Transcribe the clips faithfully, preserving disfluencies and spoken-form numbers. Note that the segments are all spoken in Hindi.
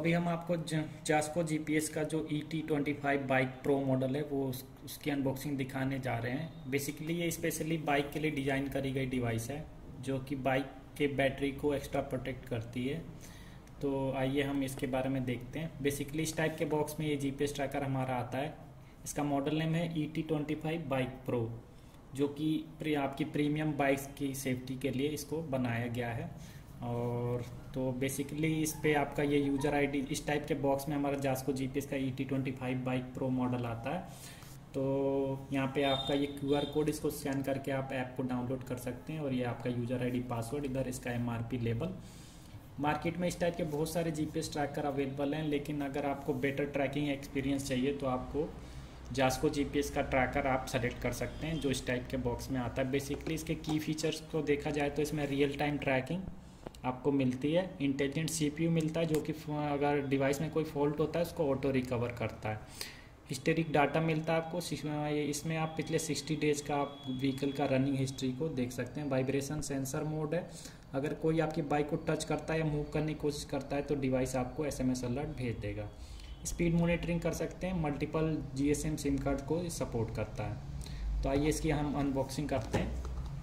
अभी हम आपको जास्को जीपीएस का जो E T twenty five bike pro model है वो उस, उसकी अनबॉक्सिंग दिखाने जा रहे हैं। बेसिकली ये स्पेशली बाइक के लिए डिज़ाइन करी गई डिवाइस है जो कि बाइक के बैटरी को एक्स्ट्रा प्रोटेक्ट करती है। तो आइए हम इसके बारे में देखते हैं। बेसिकली इस टाइप के बॉक्स में ये जीपीएस ट्रैकर हमारा आता है। इसका मॉडल नेम है E T twenty five bike pro, जो कि आपकी प्रीमियम बाइक्स की सेफ्टी के लिए इसको बनाया गया है। और तो बेसिकली इस पे आपका ये यूजर आईडी इस टाइप के बॉक्स में हमारा जास्को जीपीएस का E T twenty five bike pro model आता है। तो यहाँ पे आपका ये क्यूआर कोड, इसको स्कैन करके आप ऐप को डाउनलोड कर सकते हैं और ये आपका यूजर आईडी पासवर्ड, इधर इसका एमआरपी लेबल। मार्केट में इस टाइप के बहुत सारे जीपीएस ट्रैकर अवेलेबल हैं, लेकिन अगर आपको बेटर ट्रैकिंग एक्सपीरियंस चाहिए तो आपको जास्को जीपीएस का ट्रैकर आप सेलेक्ट कर सकते हैं जो इस टाइप के बॉक्स में आता है। बेसिकली इसके की फीचर्स को देखा जाए तो इसमें रियल टाइम ट्रैकिंग आपको मिलती है, इंटेलिजेंट सीपीयू मिलता है जो कि अगर डिवाइस में कोई फॉल्ट होता है उसको ऑटो रिकवर करता है। हिस्टेरिक डाटा मिलता है आपको, इसमें आप पिछले सिक्सटी डेज का आप व्हीकल का रनिंग हिस्ट्री को देख सकते हैं। वाइब्रेशन सेंसर मोड है, अगर कोई आपकी बाइक को टच करता है या मूव करने की कोशिश करता है तो डिवाइस आपको एसएमएस अलर्ट भेज देगा। स्पीड मॉनिटरिंग कर सकते हैं, मल्टीपल जीएसएम सिम कार्ड को सपोर्ट करता है। तो आइए इसकी हम अनबॉक्सिंग करते हैं।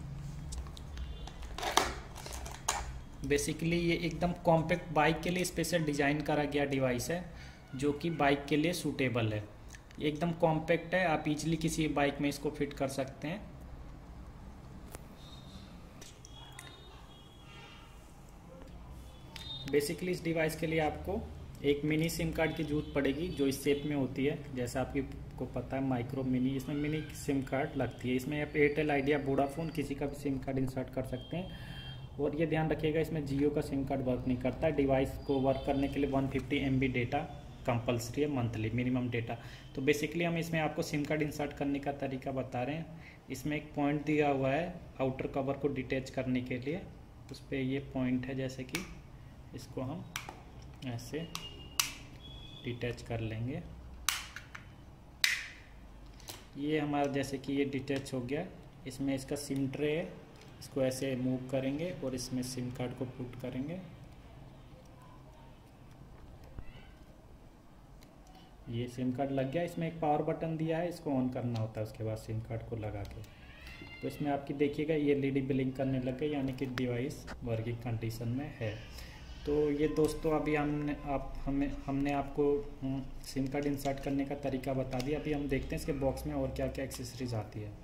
बेसिकली ये एकदम कॉम्पैक्ट बाइक के लिए स्पेशल डिज़ाइन करा गया डिवाइस है जो कि बाइक के लिए सूटेबल है। ये एकदम कॉम्पैक्ट है, आप इजीली किसी बाइक में इसको फिट कर सकते हैं। बेसिकली इस डिवाइस के लिए आपको एक मिनी सिम कार्ड की जरूरत पड़ेगी जो इस शेप में होती है, जैसा आपकी को पता है माइक्रो मिनी, इसमें मिनी सिम कार्ड लगती है। इसमें आप एयरटेल, आइडिया, वोडाफोन किसी का भी सिम कार्ड इंसर्ट कर सकते हैं। और ये ध्यान रखिएगा इसमें जियो का सिम कार्ड वर्क नहीं करता है। डिवाइस को वर्क करने के लिए one fifty M B data compulsory है, मंथली मिनिमम डेटा। तो बेसिकली हम इसमें आपको सिम कार्ड इंसर्ट करने का तरीका बता रहे हैं। इसमें एक पॉइंट दिया हुआ है आउटर कवर को डिटैच करने के लिए, उस पर ये पॉइंट है, जैसे कि इसको हम ऐसे डिटैच कर लेंगे। ये हमारा जैसे कि ये डिटैच हो गया। इसमें इसका सिम ट्रे है, इसको ऐसे मूव करेंगे और इसमें सिम कार्ड को पुट करेंगे। ये सिम कार्ड लग गया। इसमें एक पावर बटन दिया है, इसको ऑन करना होता है उसके बाद सिम कार्ड को लगा के। तो इसमें आपकी देखिएगा ये एलईडी ब्लिंक करने लग गई, यानी कि डिवाइस वर्किंग कंडीशन में है। तो ये दोस्तों अभी हमने आप हमें हमने आपको सिम कार्ड इंसर्ट करने का तरीका बता दिया। अभी हम देखते हैं इसके बॉक्स में और क्या क्या एक्सेसरीज आती है।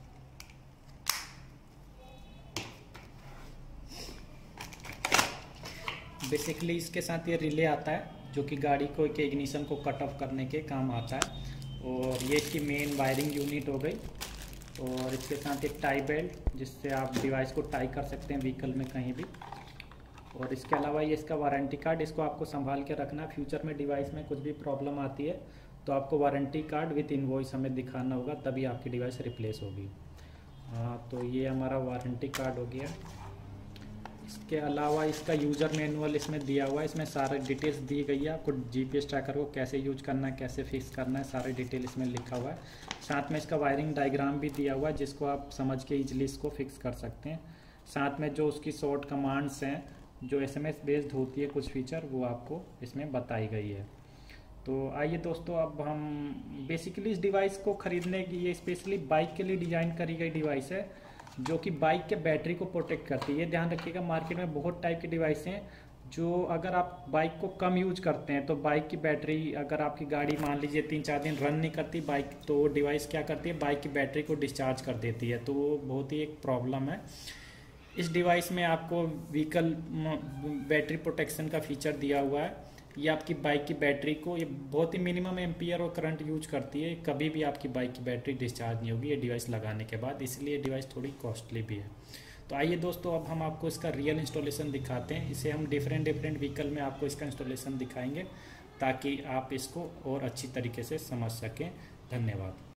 बेसिकली इसके साथ ये रिले आता है जो कि गाड़ी को के इग्निशन को कट ऑफ करने के काम आता है। और ये इसकी मेन वायरिंग यूनिट हो गई। और इसके साथ एक टाई बेल्ट जिससे आप डिवाइस को टाई कर सकते हैं व्हीकल में कहीं भी। और इसके अलावा ये इसका वारंटी कार्ड, इसको आपको संभाल के रखना। फ्यूचर में डिवाइस में कुछ भी प्रॉब्लम आती है तो आपको वारंटी कार्ड विथ इनवॉइस हमें दिखाना होगा, तभी आपकी डिवाइस रिप्लेस होगी। हाँ, तो ये हमारा वारंटी कार्ड हो गया। इसके अलावा इसका यूज़र मैनुअल इसमें दिया हुआ है, इसमें सारे डिटेल्स दी गई है। आपको जीपीएस ट्रैकर को कैसे यूज करना है, कैसे फिक्स करना है, सारे डिटेल इसमें लिखा हुआ है। साथ में इसका वायरिंग डायग्राम भी दिया हुआ है जिसको आप समझ के इजीली इसको फिक्स कर सकते हैं। साथ में जो उसकी शॉर्ट कमांड्स हैं जो एसएमएस बेस्ड होती है कुछ फीचर, वो आपको इसमें बताई गई है। तो आइए दोस्तों, अब हम बेसिकली इस डिवाइस को ख़रीदने की, ये स्पेशली बाइक के लिए डिज़ाइन करी गई डिवाइस है जो कि बाइक के बैटरी को प्रोटेक्ट करती है। ये ध्यान रखिएगा, मार्केट में बहुत टाइप की डिवाइस हैं जो अगर आप बाइक को कम यूज करते हैं तो बाइक की बैटरी, अगर आपकी गाड़ी मान लीजिए तीन चार दिन रन नहीं करती बाइक, तो डिवाइस क्या करती है, बाइक की बैटरी को डिस्चार्ज कर देती है। तो वो बहुत ही एक प्रॉब्लम है। इस डिवाइस में आपको व्हीकल बैटरी प्रोटेक्शन का फीचर दिया हुआ है। ये आपकी बाइक की बैटरी को, ये बहुत ही मिनिमम एम्पियर और करंट यूज करती है, कभी भी आपकी बाइक की बैटरी डिस्चार्ज नहीं होगी ये डिवाइस लगाने के बाद, इसलिए ये डिवाइस थोड़ी कॉस्टली भी है। तो आइए दोस्तों, अब हम आपको इसका रियल इंस्टॉलेशन दिखाते हैं। इसे हम डिफरेंट डिफरेंट व्हीकल में आपको इसका इंस्टॉलेशन दिखाएंगे ताकि आप इसको और अच्छी तरीके से समझ सकें। धन्यवाद।